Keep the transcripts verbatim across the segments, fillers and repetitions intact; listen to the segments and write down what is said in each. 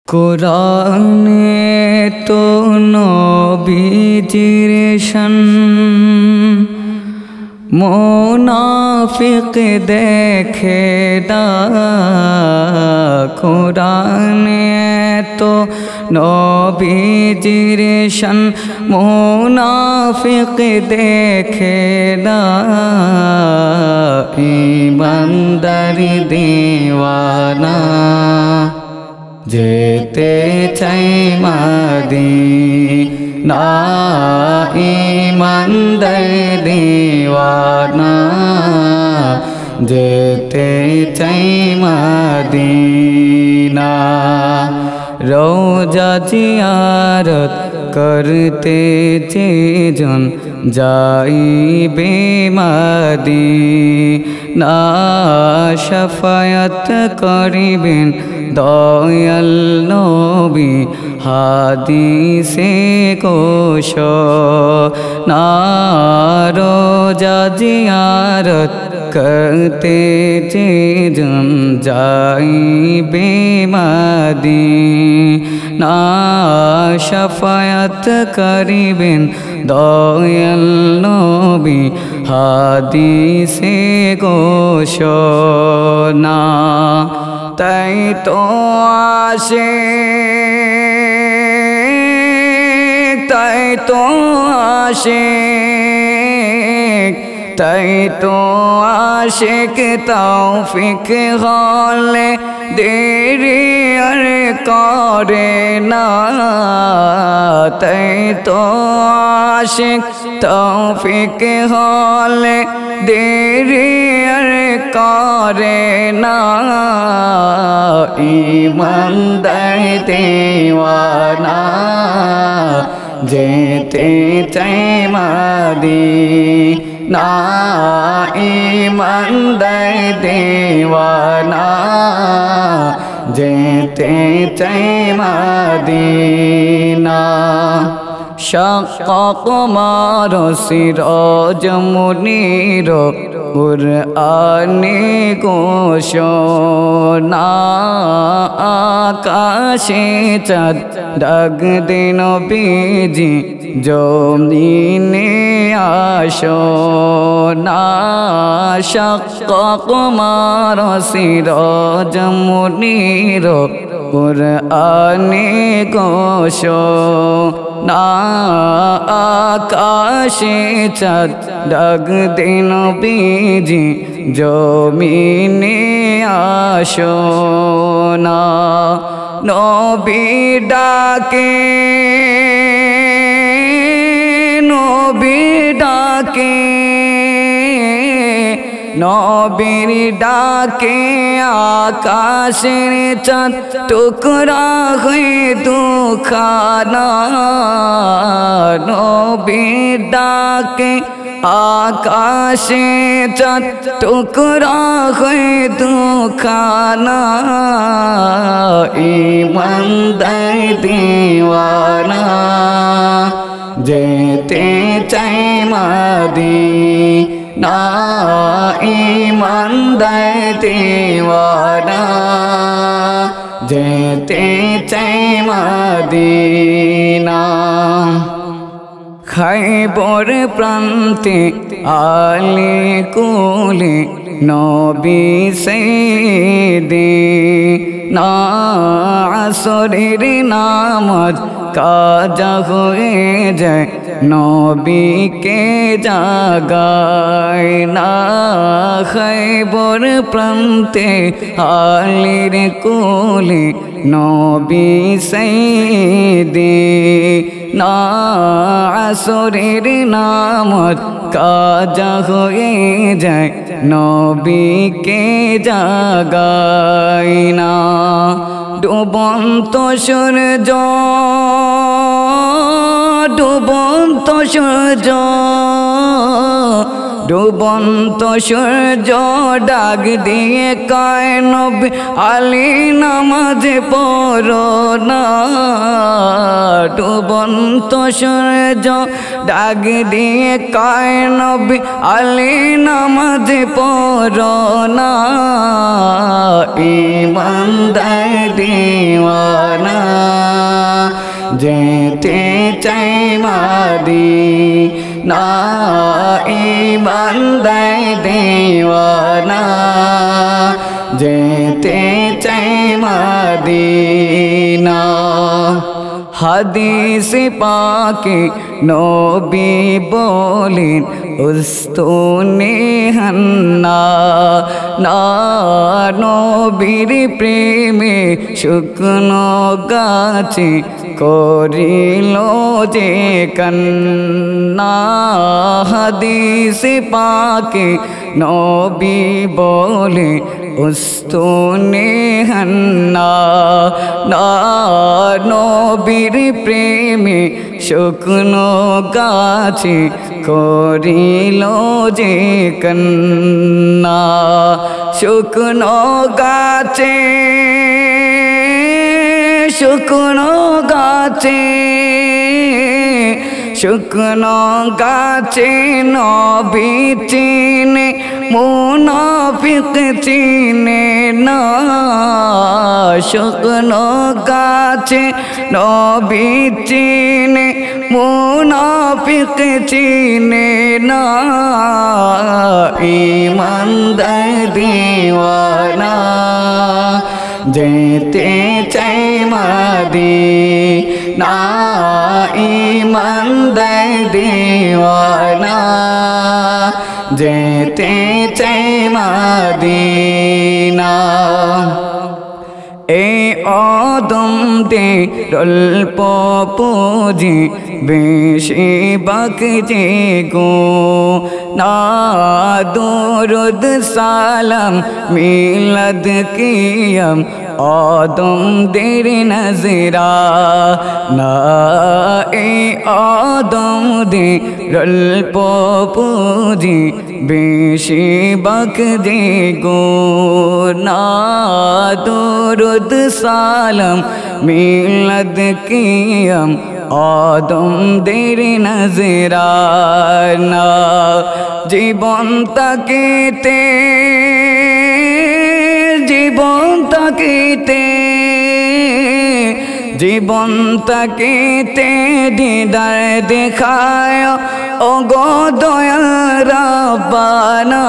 কোরআনে তো নবীজির শান মুনাফিক দেখে না। কোরআনে তো নবীজির শান মুনাফিক দেখে না। ইমানদার দিওয়ানা যেতে চাই মদিনা। ইমানদার দিওয়ানা যেতে চাই মদিনা। রওজা জিয়ারত করতে যেজন যাইবে মদিনা। শাফায়াত করিবেন দয়াল নবী হাদিসে ঘোষণা। রওজা জিয়ারত করতে যেজন যাইবে মদিনা। শাফায়াত করিবেন দয়াল নবী হাদিসে ঘোষণা। তাই তো আসে তাই তো আসে তাই তো আশিক তৌফিক হলে দেরি আর করে না। তাই তো আশিক তৌফিক হলে দেরি আর করে না। ইমানদার দিওয়ানা যেতে চাই মদিনা। ইমানদার দিওয়ানা যেতে চাই মদিনা। শাক্ক কমার সিরাজ মুনীর কুরআনে ঘোষণা। আকাশে চাঁদ ডাক দে নবীজি জমিনে আসনা। শাক্ক কমার সিরাজ মুনীর কুরআনে ঘোষণা। আকাশে চাঁদ ডাক দে নবীজি জমিনে আসনা। নবী ডাকে নবী ডাকে নবীর ডাকে আকাশের চাঁদ টুকরা হয়ে দুখানা। নবীর ডাকে আকাশে চাঁদ টুকরা হয়ে দুখানা। ইমানদার দিওয়ানা যেতে চাই মদিনা। ইমানদার দিওয়ানা যেতে চাই মদিনা। খাইবর প্রান্তে আলে কুলে নবী সাইয়্যিদিনা। আসরের নামাজ কাজা হয়ে যায় নবীকে জাগায় না। খাইবর প্রান্তে আলের কুলে নবী সাইয়্যিদিনা। আসরের নামাজ কাজা হয়ে যায় নবীকে জাগায় না। ডুবন্ত সূর্য ডুবন্ত সূর্য ডুবন্ত সূর্য ডাক দিয়ে কয় নবী আলী নামাজ পড়ো না। ডুবন্ত সূর্য ডাক দিয়ে কয় নবী আলী নামাজ পড়ো না। ইমানদার দিওয়ানা চাই মদিনা ইমানদার দেওয়ানা যেতে চাই মদিনা হাদিস পাকে নবী বলেন উস্তুনে হান্না না নবীর প্রেমে শুকনো গাছে করিল যে কান্না হাদিস পাকে নবী বলে উস্তুনে হান্না না নবীর প্রেমে শুকনো গাছে করিল যে কান্না শুকনো গাছে শুকনো গাছে শুকনো গাছে নবী চিনে মুনাফিক চিনে না শুকনো গাছে নবী চিনে মুনাফিক চিনে না ইমানদার দেওয়ানা যেতে চাই মদিনা ইমানদার দেওয়ানা যেতে চাই মদিনা এই অদম দে রল্প পুঁজি বেশি বাকজে গো না দুরুদ সালাম মিলাদ কিয়াম অদম দের নজরা না এই অদম দে রল্প পুঁজি বেশি বাকজে গো না দুরুদ সালাম মিলাদ কিয়াম আদম দের নজরানা জীবন তাকিতে জীবন তাকিতে জীবন তাকিতে দিদার দেখায় ও গো দয়াল রাব্বানা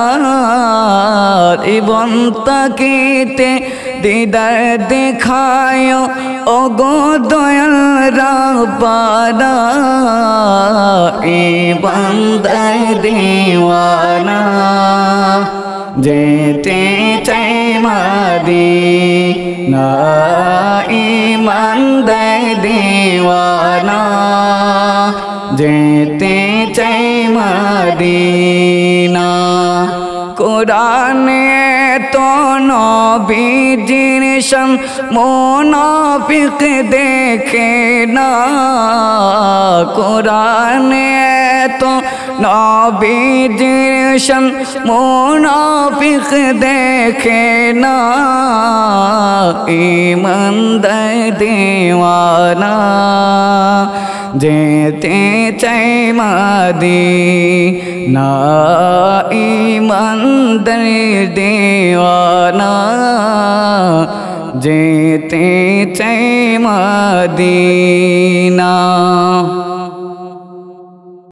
জীবন তাকিতে দিদার দেখায় ও গো দয়াল রাব্বানা এ বান্দার দেওয়ানা যেতে চাই মদিনা ইমানদার দেওয়ানা যেতে চাই মদিনা কোরআনে তো নবীজির শান মুনাফিক দেখে না কোরআনে তো নবীজির শান মুনাফিক দেখে না ইমানদার দেওয়ানা যেতে চাই মদিনা ইমানদার দেওয়ানা যেতে চাই মদিনা।